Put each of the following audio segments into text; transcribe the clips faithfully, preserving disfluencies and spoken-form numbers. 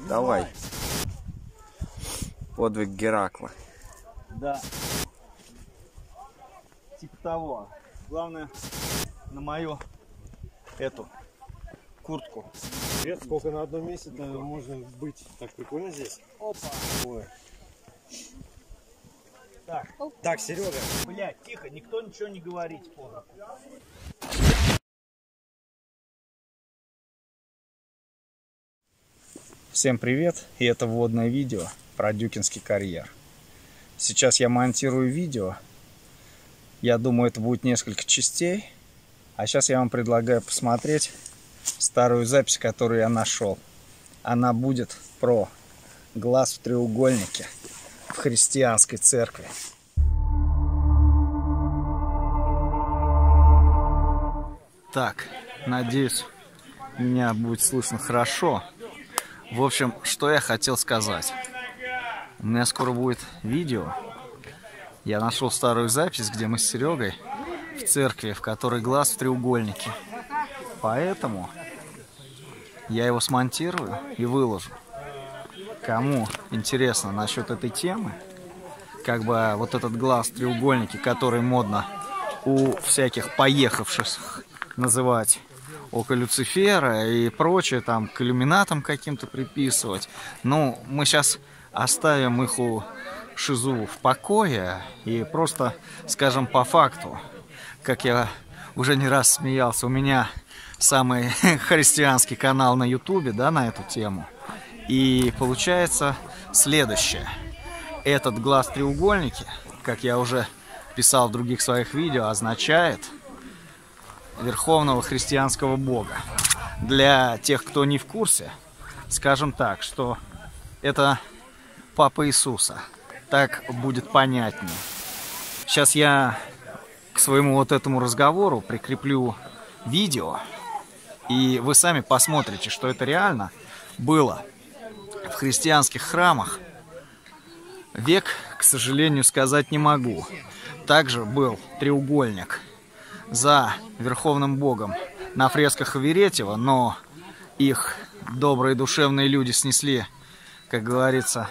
Давай. Подвиг Геракла. Да. Типа того. Главное на мою эту куртку. Привет, сколько на одном месте можно быть? Так прикольно здесь. Опа. Ой. Так. Так, Серега. Блядь, тихо, никто ничего не говорит. Плохо. Всем привет, и это вводное видео про Дюкинский карьер. Сейчас я монтирую видео, я думаю, это будет несколько частей, а сейчас я вам предлагаю посмотреть старую запись, которую я нашел. Она будет про глаз в треугольнике в христианской церкви. Так, надеюсь, меня будет слышно хорошо. В общем, что я хотел сказать. У меня скоро будет видео. Я нашел старую запись, где мы с Серегой в церкви, в которой глаз в треугольнике. Поэтому я его смонтирую и выложу. Кому интересно насчет этой темы, как бы вот этот глаз в треугольнике, который модно у всяких поехавших называть около Люцифера и прочее, там, к иллюминатам каким-то приписывать. Ну, мы сейчас оставим их у шизу в покое и просто скажем по факту, как я уже не раз смеялся, у меня самый христианский канал на ютубе, да, на эту тему. И получается следующее. Этот глаз в треугольнике, как я уже писал в других своих видео, означает верховного христианского бога. Для тех, кто не в курсе, скажем так, что это Папа Иисуса. Так будет понятнее. Сейчас я к своему вот этому разговору прикреплю видео, и вы сами посмотрите, что это реально было в христианских храмах. Век, к сожалению, сказать не могу. Также был треугольник за верховным богом на фресках Аверетьева, но их добрые душевные люди снесли, как говорится,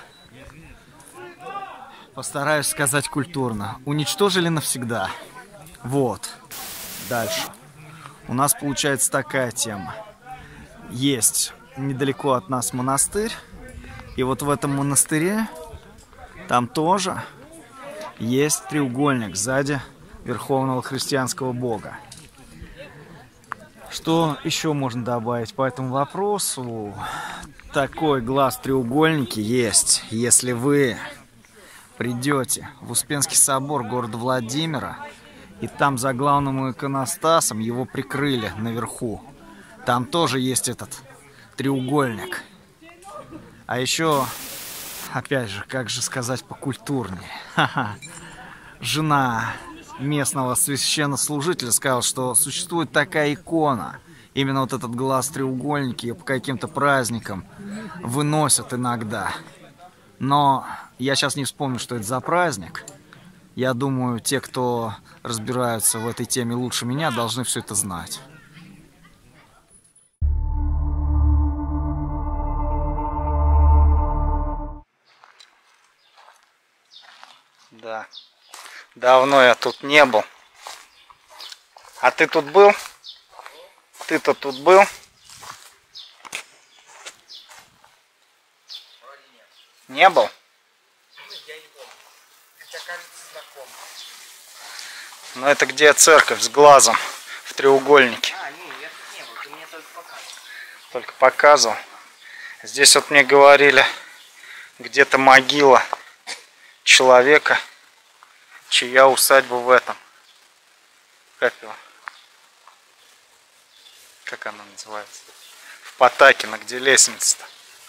постараюсь сказать культурно, уничтожили навсегда. Вот. Дальше. У нас получается такая тема. Есть недалеко от нас монастырь, и вот в этом монастыре там тоже есть треугольник сзади верховного христианского бога. Что еще можно добавить по этому вопросу? Такой глаз в треугольнике есть, если вы придете в Успенский собор города Владимира, и там за главным иконостасом его прикрыли наверху. Там тоже есть этот треугольник. А еще, опять же, как же сказать покультурнее, ха-ха, жена местного священнослужителя сказал, что существует такая икона. Именно вот этот глаз в треугольнике по каким-то праздникам выносят иногда. Но я сейчас не вспомню, что это за праздник. Я думаю, те, кто разбираются в этой теме лучше меня, должны все это знать. Да. Давно я тут не был. А ты тут был? Ты-то тут был? Не был? Я не помню. Хотя, кажется, знаком. Ну это где церковь с глазом в треугольнике. А, не, я тут не был, ты мне только показывал. Только показывал. Здесь вот мне говорили, где-то могила человека, чья усадьба в этом. Как его? Как она называется? В Потакино, где лестница-то.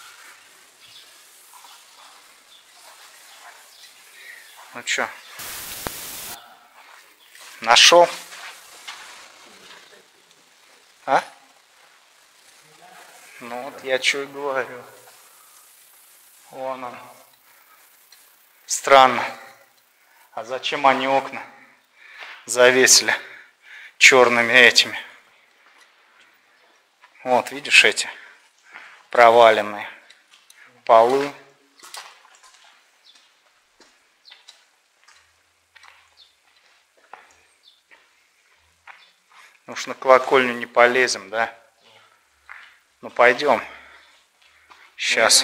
Ну чё? Нашел? А? Ну вот я чё и говорю. Вон он. Странно. А зачем они окна завесили черными этими? Вот, видишь эти проваленные. полы. Ну уж на колокольню не полезем, да? Ну пойдем. Сейчас.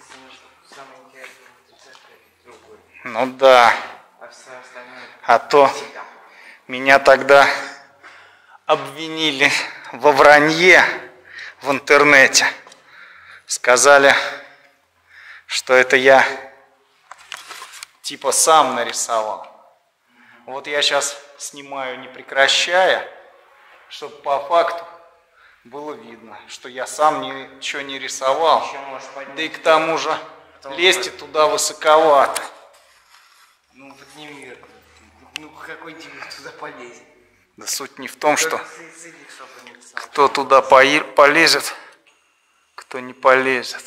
Ну да. А то меня тогда обвинили во вранье в интернете. Сказали, что это я типа сам нарисовал. Вот я сейчас снимаю не прекращая, чтобы по факту было видно, что я сам ничего не рисовал. Да и к тому же лезть туда высоковато. Ну, подними. Ну, какой тебе туда полезет? Да суть не в том, что кто туда полезет, кто не полезет.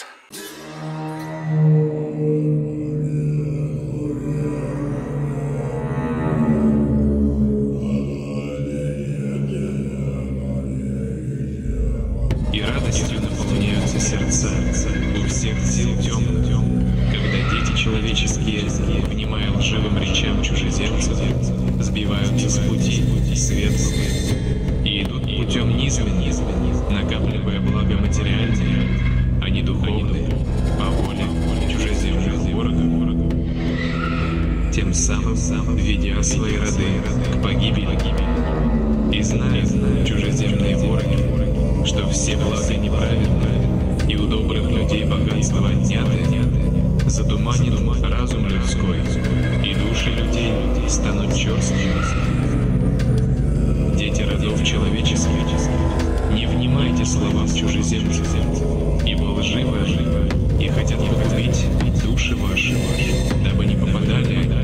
И радостью наполняются сердца у всех сил темных, когда дети человеческие, внимая лживым речам чужеземцев, сбиваются с пути светлого и идут путем низменным, накапливая благо материальное, а не духовное, по воле чужеземных ворогов, тем самым ведя свои роды к погибели. И знают чужеземные вороги, что все блага неправедны, и у добрых людей богатство отнятое, затуманит разум людской, и души людей станут черствыми. Дети родов человеческих, не внимайте словам чужеземцев, ибо лживы и хотят погубить души ваши, дабы не попадали они